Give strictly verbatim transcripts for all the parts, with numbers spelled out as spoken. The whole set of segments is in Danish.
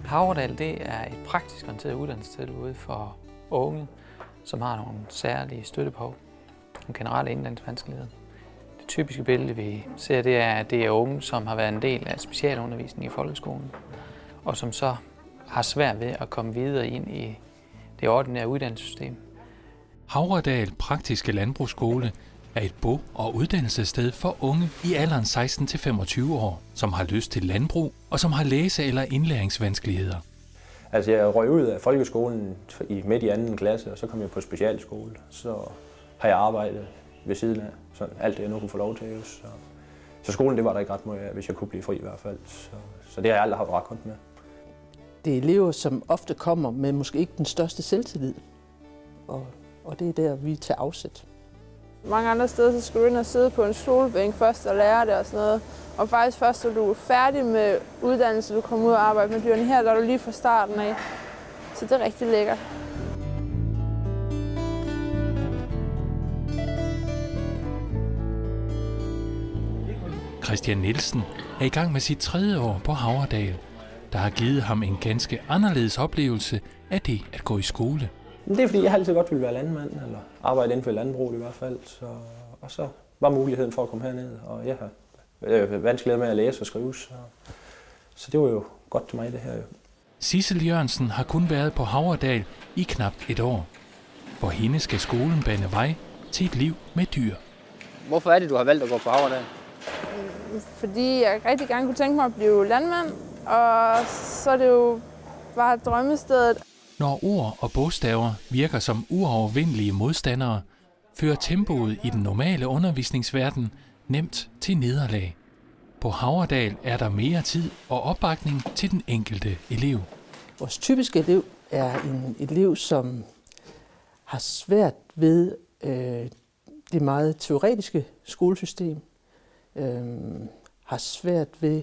Havredal det er et praktisk orienteret uddannelsestilbud for unge, som har nogle særlige støttebehov, nogle generelle indlæringsvanskeligheder. Det typiske billede, vi ser, det er, at det er unge, som har været en del af specialundervisning i folkeskolen, og som så har svært ved at komme videre ind i det ordinære uddannelsessystem. Havredal Praktiske Landbrugsskole er et bo- og uddannelsessted for unge i alderen seksten til femogtyve år, som har lyst til landbrug og som har læse- eller indlæringsvanskeligheder. Altså jeg røg ud af folkeskolen i midt i anden klasse, og så kom jeg på specialskole. Så har jeg arbejdet ved siden af, så alt det jeg nu kunne få lov til. Så, så skolen det var der ikke ret meget af, hvis jeg kunne blive fri i hvert fald. Så, så det har jeg aldrig haft ret godt med. Det er elever, som ofte kommer med måske ikke den største selvtillid, og, og det er der, vi tager afsæt. Mange andre steder så skal du ind og sidde på en skolebænk først og lære det og sådan noget. Og faktisk først, når du er færdig med uddannelse, du kommer ud og arbejder med dyrene. Her der er du lige fra starten af. Så det er rigtig lækkert. Christian Nielsen er i gang med sit tredje år på Havredal, der har givet ham en ganske anderledes oplevelse af det at gå i skole. Det er fordi, jeg altid godt ville være landmand, eller arbejde inden for landbrug i hvert fald. Så, og så var muligheden for at komme herned, og jeg har vanskeligheder med at læse og skrive, så, så det var jo godt til mig det her. Jo. Sissel Jørgensen har kun været på Havredal i knap et år. For hende skal skolen bane vej til et liv med dyr. Hvorfor er det, du har valgt at gå på Havredal? Fordi jeg rigtig gerne kunne tænke mig at blive landmand, og så er det jo bare drømmestedet. Når ord og bogstaver virker som uovervindelige modstandere, fører tempoet i den normale undervisningsverden nemt til nederlag. På Havredal er der mere tid og opbakning til den enkelte elev. Vores typiske elev er en elev, som har svært ved øh, det meget teoretiske skolesystem, øh, har svært ved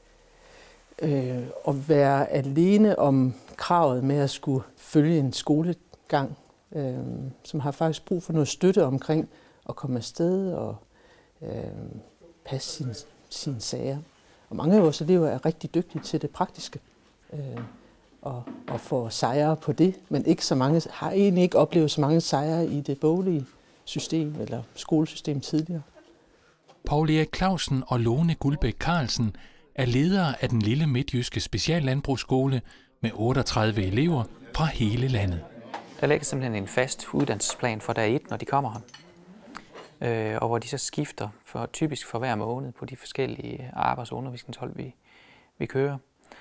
øh, at være alene om kravet med at skulle følge en skolegang, øh, som har faktisk brug for noget støtte omkring at komme afsted og øh, passe sine, sine sager. Og mange af vores elever er rigtig dygtige til det praktiske øh, og, og får sejre på det, men ikke så mange, har egentlig ikke oplevet så mange sejre i det boglige system eller skolesystem tidligere. Paul Erik Clausen og Lone Guldbæk Carlsen er ledere af den lille midtjyske speciallandbrugsskole med otteogtredive elever fra hele landet. Der ligger simpelthen en fast uddannelsesplan for dag et, når de kommer her. Øh, og hvor de så skifter for, typisk for hver måned på de forskellige arbejds- og undervisningshold, vi, vi kører.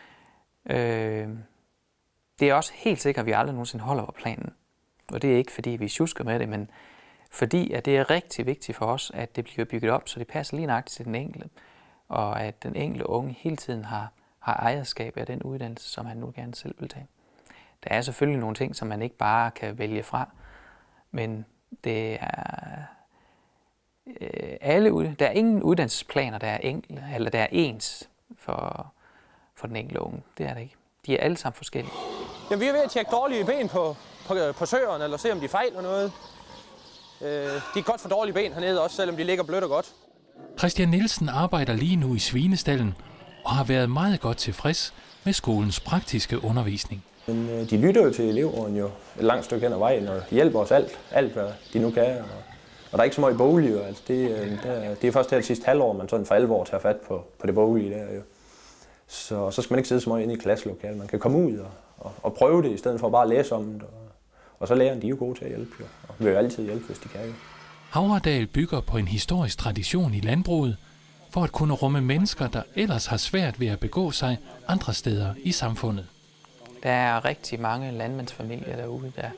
Øh, det er også helt sikkert, at vi aldrig nogensinde holder på planen. Og det er ikke, fordi vi sjusker med det, men fordi at det er rigtig vigtigt for os, at det bliver bygget op, så det passer lige nøjagtigt til den enkelte. Og at den enkelte unge hele tiden har, har ejerskab af den uddannelse, som han nu gerne selv vil tage. Der er selvfølgelig nogle ting, som man ikke bare kan vælge fra, men det er øh, alle, der er ingen uddannelsesplaner, der er enkle, eller der er ens for, for den enkelte unge. Det er det ikke. De er alle sammen forskellige. Jamen, vi er ved at tjekke dårlige ben på, på, på søerne, eller se om de fejler noget. Øh, de er godt for dårlige ben hernede også, selvom de ligger blødt og godt. Christian Nielsen arbejder lige nu i svinestallen og har været meget godt tilfreds med skolens praktiske undervisning. Men øh, de lytter jo til eleverne jo et langt stykke hen ad vejen og hjælper os alt, alt hvad de nu kan. Og, og der er ikke så meget boglige. Altså det, øh, der, det er først her det sidste halvår, man sådan for alvor tager fat på, på det boglige der jo. Så, så skal man ikke sidde så meget inde i klasselokalet. Man kan komme ud og, og, og prøve det, i stedet for bare at læse om det. Og, og så lærerne, de er jo gode til at hjælpe jo, og vil jo altid hjælpe, hvis de kan jo. Havredal bygger på en historisk tradition i landbruget, for at kunne rumme mennesker, der ellers har svært ved at begå sig andre steder i samfundet. Der er rigtig mange landmandsfamilier derude, der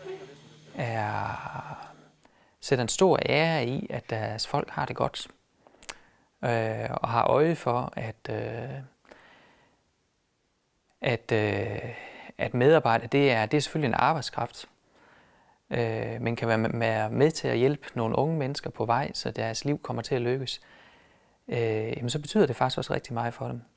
er, sætter en stor ære i, at deres folk har det godt, øh, og har øje for, at, øh, at, øh, at medarbejdere, det er, det er selvfølgelig en arbejdskraft, øh, men kan være med, med til at hjælpe nogle unge mennesker på vej, så deres liv kommer til at lykkes. Øh, jamen, så betyder det faktisk også rigtig meget for dem.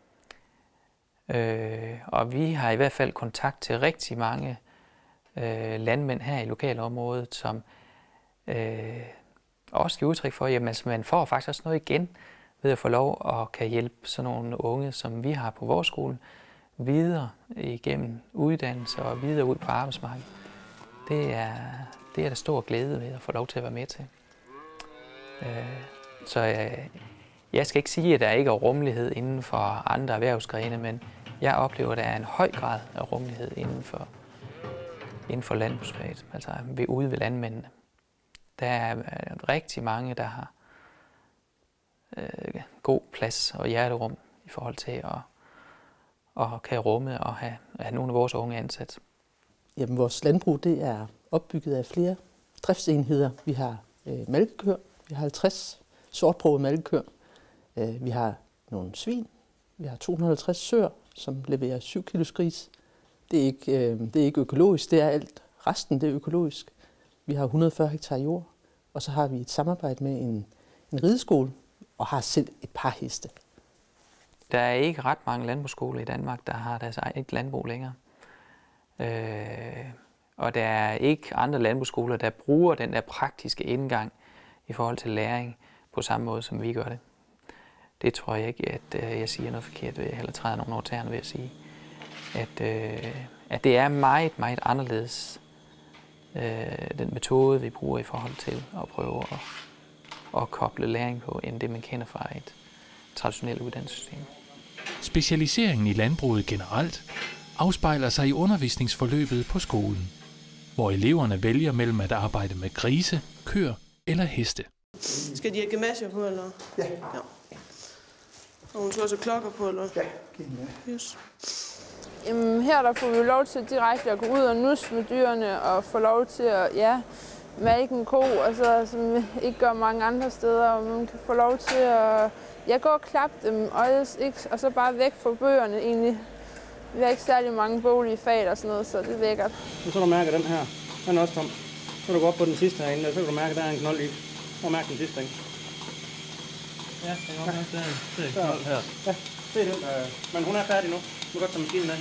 Øh, og vi har i hvert fald kontakt til rigtig mange øh, landmænd her i lokalområdet, som øh, også giver udtryk for, at jamen, altså, man får faktisk også noget igen ved at få lov at kan hjælpe sådan nogle unge, som vi har på vores skole, videre igennem uddannelse og videre ud på arbejdsmarkedet, det er, det er der stor glæde ved at få lov til at være med til. Så jeg, jeg skal ikke sige, at der ikke er rummelighed inden for andre erhvervsgrene, men jeg oplever, at der er en høj grad af rummelighed inden for, inden for landbrugsfaget, altså ved, ude ved landmændene. Der er rigtig mange, der har øh, god plads og hjerterum i forhold til at, at kan rumme og have, have nogle af vores unge ansat. Jamen, vores landbrug det er opbygget af flere driftsenheder. Vi har øh, malkekøer, vi har halvtreds sortprøvede malkekøer, øh, vi har nogle svin, vi har to hundrede og halvtreds søer, som leverer syv kilos gris. Det er ikke, øh, det er ikke økologisk, det er alt. Resten det er økologisk. Vi har et hundrede og fyrre hektar jord, og så har vi et samarbejde med en, en rideskole, og har selv et par heste. Der er ikke ret mange landbrugsskoler i Danmark, der har deres eget landbrug længere. Øh, og der er ikke andre landbrugsskoler, der bruger den der praktiske indgang i forhold til læring på samme måde, som vi gør det. Det tror jeg ikke, at øh, jeg siger noget forkert ved, eller træder nogen over tæerne ved at sige. At, øh, at det er meget, meget anderledes, øh, den metode, vi bruger i forhold til at prøve at, at koble læring på, end det, man kender fra et traditionelt uddannelsessystem. Specialiseringen i landbruget generelt afspejler sig i undervisningsforløbet på skolen, hvor eleverne vælger mellem at arbejde med grise, køer eller heste. Skal de have gymnasier på, eller? Ja. Ja. Og hun skal også have klokker på, eller? Ja, giv med. Yes. Jamen, her der får vi lov til direkte at gå ud og nusse med dyrene og få lov til at ja, malke en ko, altså, som vi ikke gør mange andre steder. Og man kan få lov til at ja, gå og klappe dem, og, ikke, og så bare væk fra bøgerne egentlig. Vi har ikke særlig mange boglige fag og sådan noget, så det er lækkert. Nu så du mærke den her. Den er også tom. Så kan du gå op på den sidste herinde, og så kan du mærke, at der er en knold i. Så mærke den sidste, ikke? Ja, det er godt nok, det er, det er en knold her. Ja, det er den. Øh, men hun er færdig nu. Du kan godt tage maskinen af.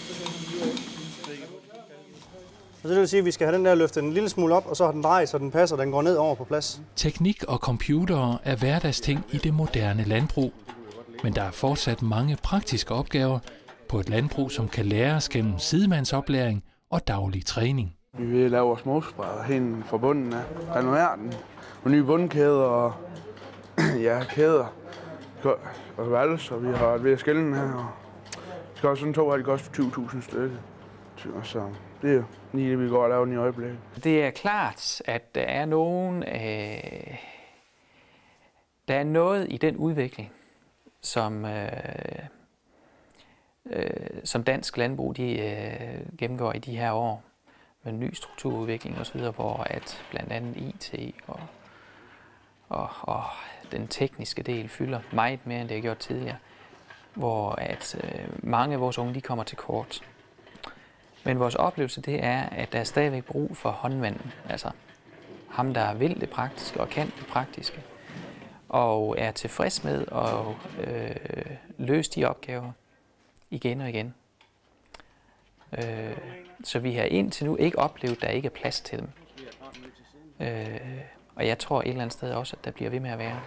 Så det vil sige, at vi skal have den der løftet en lille smule op, og så har den drejet, så den passer, og den går ned over på plads. Teknik og computere er hverdagsting i det moderne landbrug. Men der er fortsat mange praktiske opgaver på et landbrug, som kan læres gennem sidemandsoplæring og daglig træning. Vi vil lave vores småsprader hen fra bunden af, renovere den, og nye bundkæder og ja, kæder og valser, vi har ved at skille den her. Og vi skal også sådan to, at det koster tyve tusind stykker. Så det er jo lige det, vi går og laver den i øjeblikket. Det er klart, at der er nogen, øh, der er noget i den udvikling, som, øh, øh, som dansk landbrug de, øh, gennemgår i de her år med ny strukturudvikling osv., hvor at blandt andet I T og, og, og den tekniske del fylder meget mere, end det har gjort tidligere, hvor at øh, mange af vores unge de kommer til kort. Men vores oplevelse det er, at der er stadigvæk brug for håndvanden, altså ham, der vil det praktiske og kan det praktiske, og er tilfreds med at øh, løse de opgaver igen og igen. Øh, så vi har indtil nu ikke oplevet, at der ikke er plads til dem. Øh, og jeg tror et eller andet sted også, at der bliver ved med at være.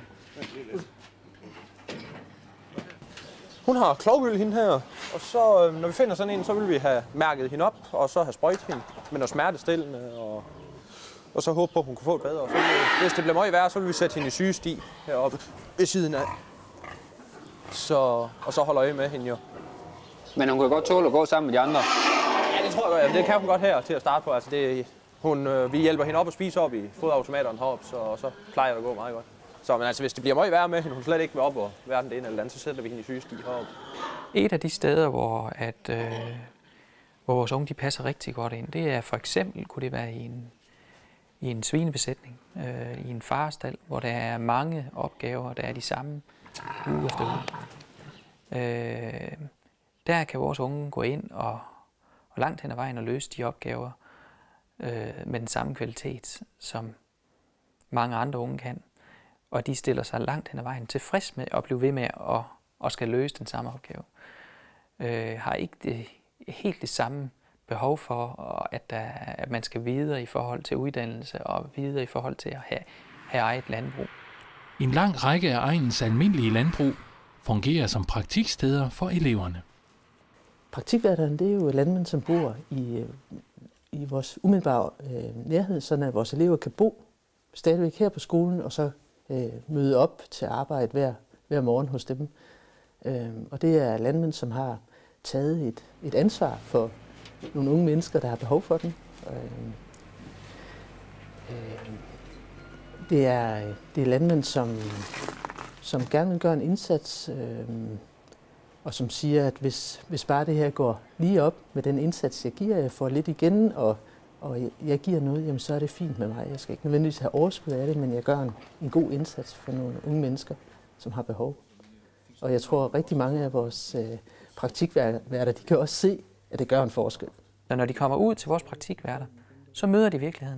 Hun har klovgyld hende her, og så når vi finder sådan en, så vil vi have mærket hende op, og så have sprøjtet hende med noget smertestillende, og, og så håbe på, at hun kan få et bedre. Og så, hvis det bliver meget værre, så vil vi sætte hende i sygesti heroppe ved siden af. Så, og så holder øje med hende jo. Men hun kan godt tåle at gå sammen med de andre? Ja, det tror jeg. Det kan hun godt her til at starte på. Altså, det, hun, øh, vi hjælper hende op og spise op i fodautomaterne heroppe, så, og så plejer det at gå meget godt. Så men altså, hvis det bliver meget værre med hende, hun slet ikke vil op og hverken det ene eller andet, så sætter vi hende i sygesti heroppe. Et af de steder, hvor, at, øh, hvor vores unge de passer rigtig godt ind, det er for eksempel, kunne det være i en, i en svinebesætning, øh, i en farestald, hvor der er mange opgaver, der er de samme uge efter uge. Øh, der kan vores unge gå ind og, og langt hen ad vejen og løse de opgaver øh, med den samme kvalitet, som mange andre unge kan. Og de stiller sig langt hen ad vejen tilfreds med at blive ved med at, at skal løse den samme opgave. Øh, har ikke det, helt det samme behov for, at, der, at man skal videre i forhold til uddannelse og videre i forhold til at have, have eget landbrug. En lang række af egnens almindelige landbrug fungerer som praktiksteder for eleverne. praktikværterne, det er jo landmænd, som bor i, i vores umiddelbare øh, nærhed, så at vores elever kan bo stadigvæk her på skolen, og så øh, møde op til arbejde hver, hver morgen hos dem. Øh, og det er landmænd, som har taget et, et ansvar for nogle unge mennesker, der har behov for dem. Øh, øh, det, er, det er landmænd, som, som gerne vil gøre en indsats, øh, og som siger, at hvis, hvis bare det her går lige op med den indsats, jeg giver, jeg får lidt igen, og, og jeg giver noget, jamen så er det fint med mig. Jeg skal ikke nødvendigvis have overskud af det, men jeg gør en, en god indsats for nogle unge mennesker, som har behov. Og jeg tror, at rigtig mange af vores øh, praktikværter, de kan også se, at det gør en forskel. Så når de kommer ud til vores praktikværter, så møder de virkeligheden.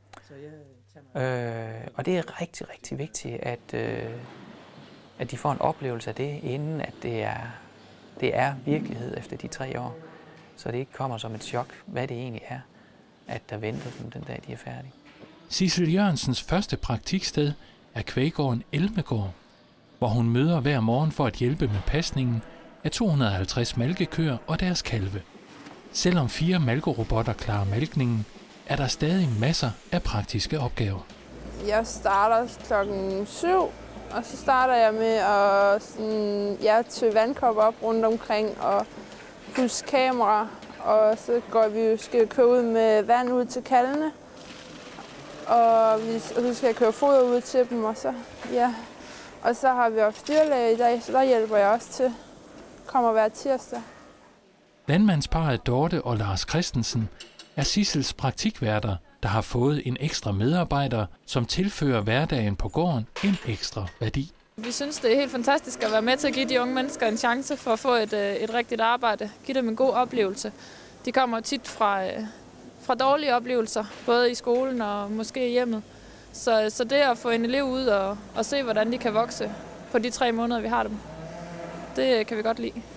Øh, og det er rigtig, rigtig vigtigt, at, øh, at de får en oplevelse af det, inden at det er, det er virkelighed efter de tre år. Så det ikke kommer som et chok, hvad det egentlig er, at der venter dem den dag, de er færdige. Sissel Jørgensens første praktiksted er kvæggården Elmegård, hvor hun møder hver morgen for at hjælpe med pasningen af to hundrede og halvtreds malkekøer og deres kalve. Selvom fire malkerobotter klarer malkningen, er der stadig masser af praktiske opgaver. Jeg starter klokken syv, og så starter jeg med at sådan, ja, tø vandkop op rundt omkring og pusse kamera. Og så går vi, skal vi køre ud med vand ud til kalvene, og, vi, og så skal jeg køre foder ud til dem, og så, ja. Og så har vi også dyrlæge i dag, så der hjælper jeg også til. Kommer hver tirsdag. Landmandsparret Dorte og Lars Christensen er Sissels praktikværter, der har fået en ekstra medarbejder, som tilfører hverdagen på gården en ekstra værdi. Vi synes, det er helt fantastisk at være med til at give de unge mennesker en chance for at få et, et rigtigt arbejde. Give dem en god oplevelse. De kommer tit fra, fra dårlige oplevelser, både i skolen og måske i hjemmet. Så, så det at få en elev ud og, og se, hvordan de kan vokse på de tre måneder, vi har dem, det kan vi godt lide.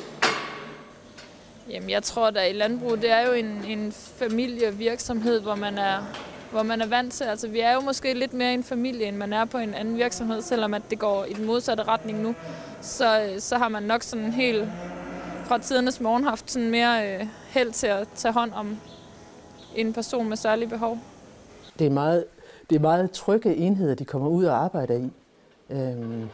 Jamen, jeg tror, at i landbrug, det er jo en, en familievirksomhed, hvor man, er, hvor man er vant til. Altså, vi er jo måske lidt mere en familie, end man er på en anden virksomhed, selvom at det går i den modsatte retning nu. Så, så har man nok sådan helt fra tidernes morgen haft sådan mere øh, held til at tage hånd om en person med særlige behov. Det er meget, det er meget trygge enheder, de kommer ud og arbejder i. Øhm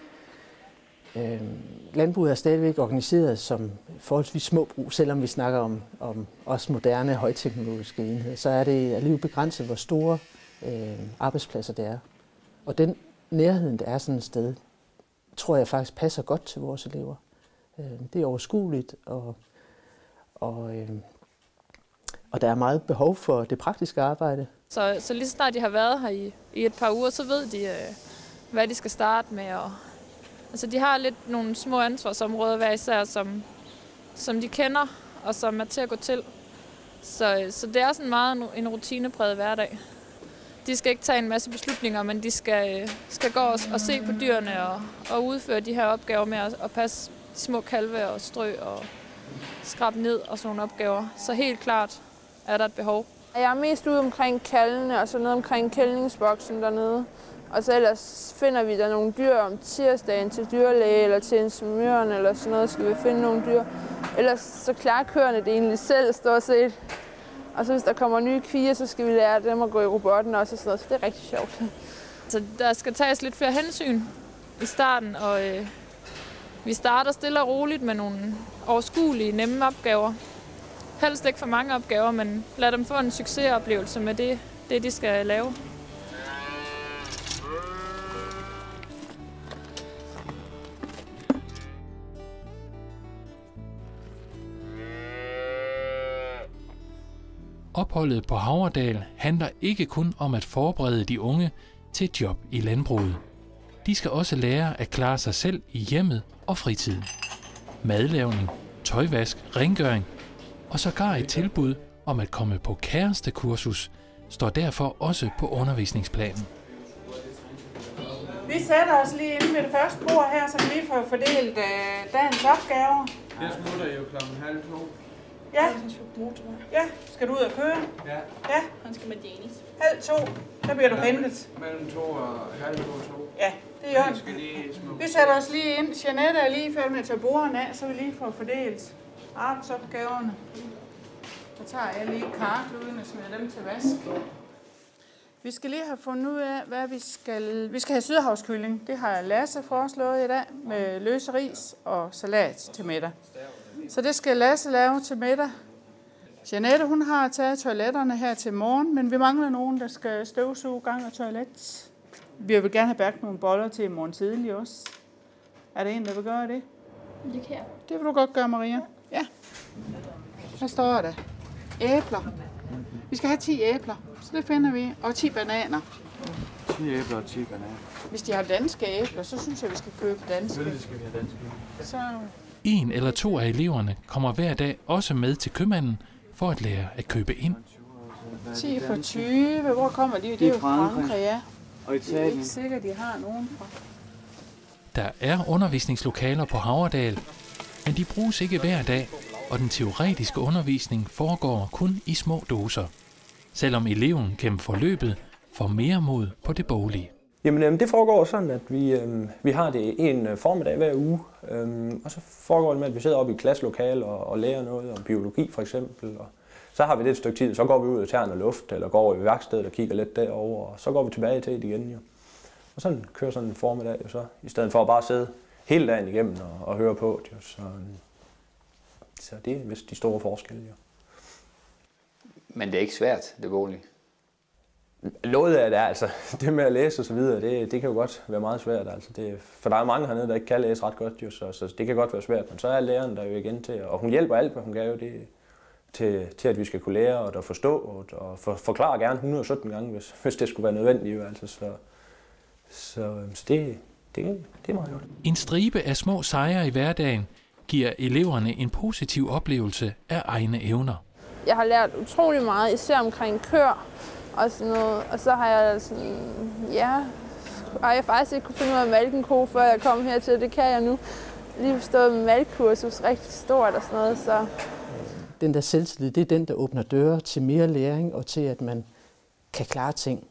Landbruget er stadigvæk organiseret som forholdsvis små brug, selvom vi snakker om, om også moderne, højteknologiske enheder. Så er det alligevel begrænset, hvor store øh, arbejdspladser det er. Og den nærheden, der er sådan et sted, tror jeg faktisk passer godt til vores elever. Øh, det er overskueligt, og, og, øh, og der er meget behov for det praktiske arbejde. Så, så lige snart de har været her i, i et par uger, så ved de, øh, hvad de skal starte med. Og Altså, de har lidt nogle små ansvarsområder hver især, som, som de kender og som er til at gå til. Så, så det er sådan meget en rutinepræget hverdag. De skal ikke tage en masse beslutninger, men de skal, skal gå og, og se på dyrene og, og udføre de her opgaver med at, at passe de små kalve og strø og skrabe ned og sådan nogle opgaver. Så helt klart er der et behov. Jeg er mest ude omkring kalvene og så noget omkring kældningsboksen dernede. Og så ellers finder vi der nogle dyr om tirsdagen til dyrlæge eller til ingeniøren eller sådan noget, skal vi finde nogle dyr. Ellers så klarer køerne det egentlig selv stort set. Og så hvis der kommer nye kvier, så skal vi lære dem at gå i robotten også og sådan noget, så det er rigtig sjovt. Så der skal tages lidt flere hensyn i starten, og øh, vi starter stille og roligt med nogle overskuelige, nemme opgaver. Helst ikke for mange opgaver, men lad dem få en succesoplevelse med det, det de skal lave. Opholdet på Havredal handler ikke kun om at forberede de unge til et job i landbruget. De skal også lære at klare sig selv i hjemmet og fritiden. Madlavning, tøjvask, rengøring og sågar et tilbud om at komme på kærestekursus står derfor også på undervisningsplanen. Vi sætter os lige inde ved det første bord her, så vi lige får fordelt øh, dagens opgaver. Jeg smutter jo klokken halv to. Ja. Ja, skal du ud og køre? Ja. Ja. Han skal med Dennis. Halv to, der bliver du ja, hentet. Mellem to og halv to og to. Ja, det er jo. Vi sætter os lige ind. Jeanette er lige færdig med at tage bordene af, så vi lige får fordelt. Arbejdsopgaverne. Så tager jeg lige karkluden og smider dem til vask. Vi skal lige have fundet ud af, hvad vi skal... Vi skal have sydhavskylling. Det har Lasse foreslået i dag med løse ris og salat til middag. Så det skal Lasse lave til middag. Jeanette, hun har taget toiletterne her til morgen, men vi mangler nogen, der skal støvsuge gang og toilet. Vi vil gerne have bagt nogle boller til i morgen tidlig også. Er der en, der vil gøre det? Det kan jeg. Det vil du godt gøre, Maria. Ja. Hvad står der? Æbler. Vi skal have ti æbler, så det finder vi. Og ti bananer. ti æbler og ti bananer. Hvis de har danske æbler, så synes jeg, vi skal købe danske. Selvfølgelig skal vi have danske. Så... En eller to af eleverne kommer hver dag også med til købmanden for at lære at købe ind. ti for tyve. Hvor kommer de? Det er jo Frankrig, ja. Og det er ikke sikkert, de har nogen fra. Der er undervisningslokaler på Havredal, men de bruges ikke hver dag, og den teoretiske undervisning foregår kun i små doser, selvom eleven gennem forløbet får mere mod på det boglige. Jamen, det foregår sådan, at vi, øh, vi har det en formiddag hver uge, øh, og så foregår det med, at vi sidder oppe i klasselokale og, og lærer noget om biologi for eksempel. Og så har vi det et stykke tid, så går vi ud og tager noget luft, eller går over i værkstedet og kigger lidt derover, og så går vi tilbage til det igen. Jo. Og sådan kører sådan en formiddag, jo, så, i stedet for at bare sidde hele dagen igennem og, og høre på det. Jo. Så, så det er vist de store forskelle. Jo. Men det er ikke svært, det boglige? Noget af det er, altså det med at læse og så videre, det, det kan jo godt være meget svært. Altså det, for der er mange hernede, der ikke kan læse ret godt, jo, så, så det kan godt være svært. Men så er læreren der jo igen til, og hun hjælper alt, hvad hun kan jo det, til, til at vi skal kunne lære og forstå, og, og for, forklare gerne et hundrede og sytten gange, hvis, hvis det skulle være nødvendigt. Jo, altså, så så, så det, det, det er meget godt. En stribe af små sejre i hverdagen giver eleverne en positiv oplevelse af egne evner. Jeg har lært utrolig meget, især omkring kør og sådan noget. Og så har jeg sådan, ja, og jeg faktisk ikke kunne finde ud af at malke en ko, før jeg kom hertil. Det kan jeg nu. Lige forstået med malkekursus, rigtig stort og sådan noget. Så. Den der selvtillid, det er den, der åbner døre til mere læring og til, at man kan klare ting.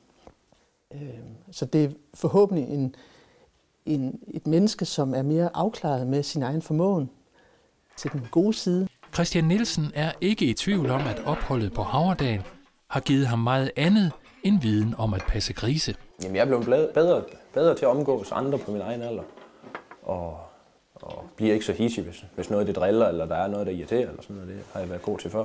Så det er forhåbentlig en, en, et menneske, som er mere afklaret med sin egen formåen til den gode side. Christian Nielsen er ikke i tvivl om, at opholdet på Havredal har givet ham meget andet end viden om at passe grise. Jamen, jeg er blevet bedre, bedre til at omgås andre på min egen alder. Og, og bliver ikke så hissig, hvis, hvis noget det driller, eller der er noget, der irriterer, eller sådan noget. Det har jeg været god til før.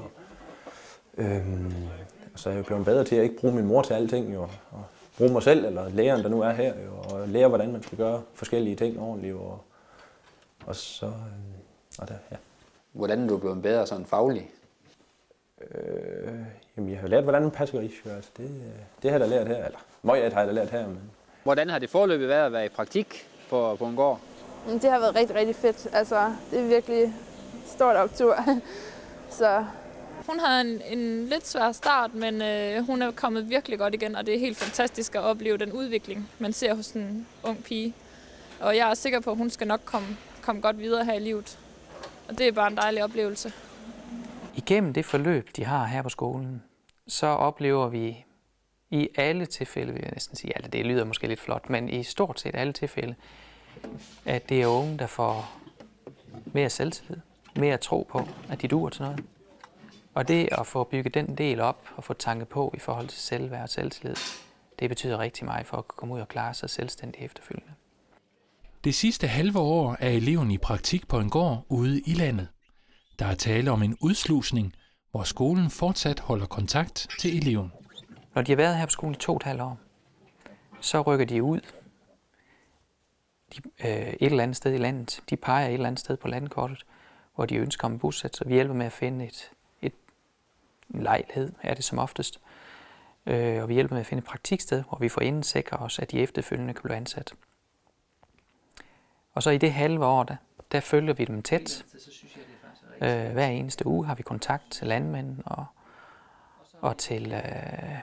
Øhm, så er jeg blevet bedre til at ikke bruge min mor til alting, jo. Og bruge mig selv, eller læreren, der nu er her, jo, og lære, hvordan man skal gøre forskellige ting ordentligt. Og, og så... Øhm, og der, ja. Hvordan er du blevet bedre sådan faglig? Øh, jamen, jeg har lært, hvordan man passer gris. Altså, det, det har jeg da lært her. Eller, meget har jeg da lært her. Men... Hvordan har det foreløbig været at være i praktik på, på en gård? Det har været rigtig, rigtig fedt. Altså, det er virkelig stort optur. Så... Hun har en, en lidt svær start, men øh, hun er kommet virkelig godt igen, og det er helt fantastisk at opleve den udvikling, man ser hos en ung pige. Og jeg er sikker på, at hun skal nok komme, komme godt videre her i livet. Og det er bare en dejlig oplevelse. Igennem det forløb, de har her på skolen, så oplever vi i alle tilfælde, vil jeg næsten sige, altså det lyder måske lidt flot, men i stort set alle tilfælde, at det er unge, der får mere selvtillid, mere tro på, at de duer til noget. Og det at få bygget den del op og få tanket på i forhold til selvværd og selvtillid, det betyder rigtig meget for at komme ud og klare sig selvstændigt efterfølgende. Det sidste halve år er eleven i praktik på en gård ude i landet. Der er tale om en udslusning, hvor skolen fortsat holder kontakt til eleven. Når de har været her på skolen i to og et halvt år, så rykker de ud de, øh, et eller andet sted i landet. De peger et eller andet sted på landkortet, hvor de ønsker om bosæt, så vi hjælper med at finde et, et, en lejlighed, er det som oftest. Øh, og vi hjælper med at finde et praktiksted, hvor vi får indsikret os, at de efterfølgende kan blive ansat. Og så i det halve år, der, der følger vi dem tæt. Øh, hver eneste uge har vi kontakt til landmænd og, og til, øh,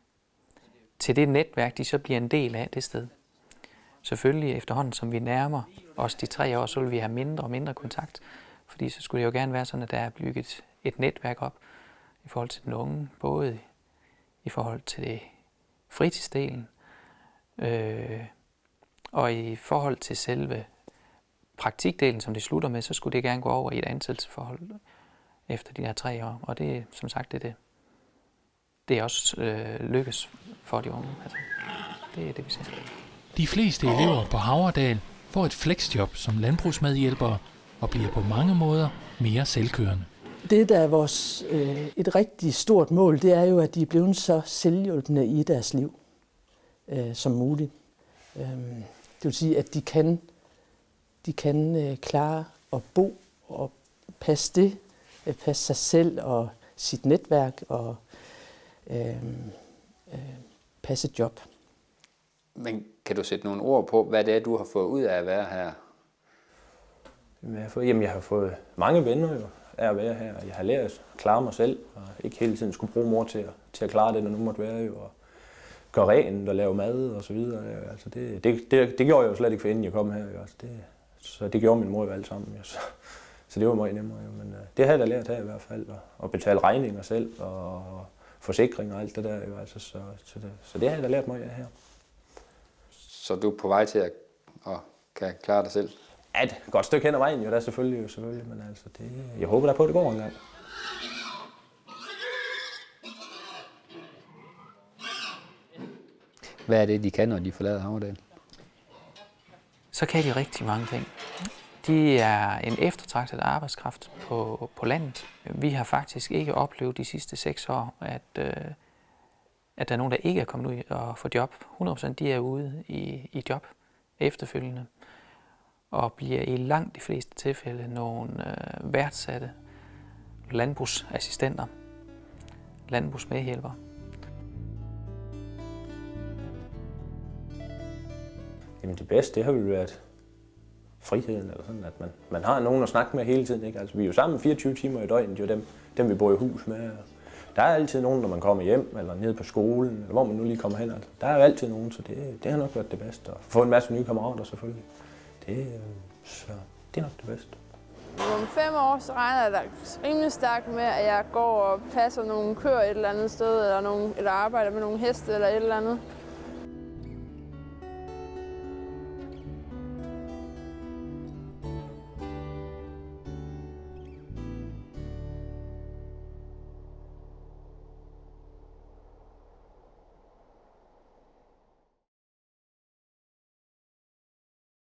til det netværk, de så bliver en del af det sted. Selvfølgelig efterhånden, som vi nærmer os de tre år, så vil vi have mindre og mindre kontakt. Fordi så skulle det jo gerne være sådan, at der er bygget et netværk op i forhold til den unge, både i forhold til det fritidsdelen, øh, og i forhold til selve praktikdelen, som det slutter med, så skulle det gerne gå over i et ansættelsesforhold, efter de her tre år. Og det er som sagt det, det, det er også øh, lykkes for de unge. Altså, det er det, vi ser. De fleste elever på Havredal får et flexjob som landbrugsmedhjælpere og bliver på mange måder mere selvkørende. Det, der er vores, øh, et rigtig stort mål, det er jo, at de er blevet så selvhjulpende i deres liv øh, som muligt. Øh, det vil sige, at de kan, de kan øh, klare at bo og passe det, øh, passe sig selv og sit netværk og øh, øh, passe et job. Men kan du sætte nogle ord på, hvad det er, du har fået ud af at være her? Jamen, jeg har fået, jamen, jeg har fået mange venner jo af at være her. Jeg har lært at klare mig selv, og ikke hele tiden skulle bruge mor til at, til at klare det, når nu måtte være jo. Og gøre rent og lave mad og så videre. Altså det, det, det, det gjorde jeg jo slet ikke, for inden jeg kom her. Jo. Altså det, så det gjorde min mor jo alt sammen. Jo. Så, så det var meget nemmere. Jo. Men uh, det har jeg da lært her i hvert fald. At betale regninger selv og forsikring og alt det der. Jo. Altså, så, så, det, så det har jeg da lært meget af her. Så du er på vej til at, at kan klare dig selv? Ja, et godt stykke hen ad vejen jo, der selvfølgelig, jo, selvfølgelig. Men altså, det, jeg håber da på, at det går en gang. Hvad er det, de kan, når de forlader Havredal? Så kan de rigtig mange ting. De er en eftertragtet arbejdskraft på, på landet. Vi har faktisk ikke oplevet de sidste seks år, at, øh, at der er nogen, der ikke er kommet ud og få job. hundrede procent de er ude i, i job efterfølgende, og bliver i langt de fleste tilfælde nogle øh, værdsatte landbrugsassistenter, landbrugsmedhjælpere. Jamen det bedste, det har vel været friheden, eller sådan, at man, man har nogen at snakke med hele tiden. Ikke? Altså, vi er jo sammen fireogtyve timer i døgnet, jo dem, dem vi bor i hus med. Der er altid nogen, når man kommer hjem, eller ned på skolen, eller hvor man nu lige kommer hen. Altså, der er jo altid nogen, så det, det har nok været det bedste. Og få en masse nye kammerater selvfølgelig. Det, så det er nok det bedste. Om fem år, så regner jeg da rimelig stærkt med, at jeg går og passer nogle køer et eller andet sted, eller, nogle, eller arbejder med nogle heste eller et eller andet.